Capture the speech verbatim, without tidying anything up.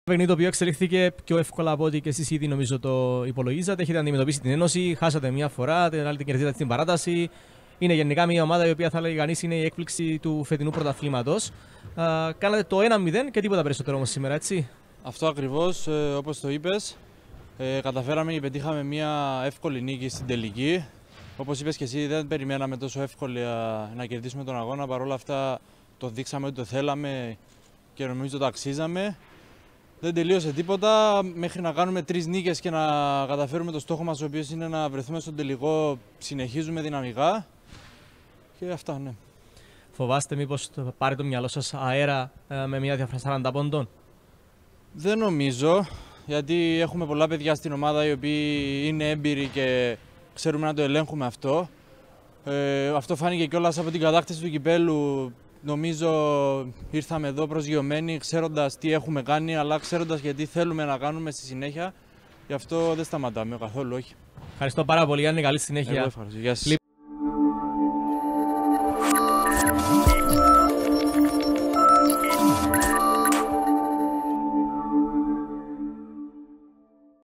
Παιχνίδι το οποίο εξελίχθηκε πιο εύκολα από ό,τι και εσείς ήδη νομίζω το υπολογίζατε. Έχετε αντιμετωπίσει την Ένωση, χάσατε μία φορά, την άλλη την κερδίσατε στην παράταση. Είναι γενικά μια ομάδα η οποία θα λέγει κανείς είναι η έκπληξη του φετινού πρωταθλήματος. Κάνατε το ένα μηδέν και τίποτα περισσότερο όμως σήμερα, έτσι. Αυτό ακριβώς, ε, όπως το είπες. Ε, καταφέραμε και πετύχαμε μια εύκολη νίκη στην τελική. Όπως είπες και εσύ, δεν περιμέναμε τόσο εύκολα να κερδίσουμε τον αγώνα. Παρ' όλα αυτά το δείξαμε ότι το θέλαμε και νομίζω το αξίζαμε. Δεν τελείωσε τίποτα μέχρι να κάνουμε τρεις νίκες και να καταφέρουμε το στόχο μας, ο οποίος είναι να βρεθούμε στον τελικό. Συνεχίζουμε δυναμικά και αυτά, ναι. Φοβάστε μήπως πάρει το μυαλό σας αέρα με μια διαφορά σαράντα πόντων? Δεν νομίζω, γιατί έχουμε πολλά παιδιά στην ομάδα οι οποίοι είναι έμπειροι και ξέρουμε να το ελέγχουμε αυτό. Ε, αυτό φάνηκε κιόλας από την κατάκτηση του κυπέλου. Νομίζω ήρθαμε εδώ προσγειωμένοι, ξέροντας τι έχουμε κάνει, αλλά ξέροντας γιατί θέλουμε να κάνουμε στη συνέχεια. Γι' αυτό δεν σταματάμε καθόλου, όχι. Ευχαριστώ πάρα πολύ, Γιάννη. Καλή συνέχεια. Εγώ ευχαριστώ. Γεια σας.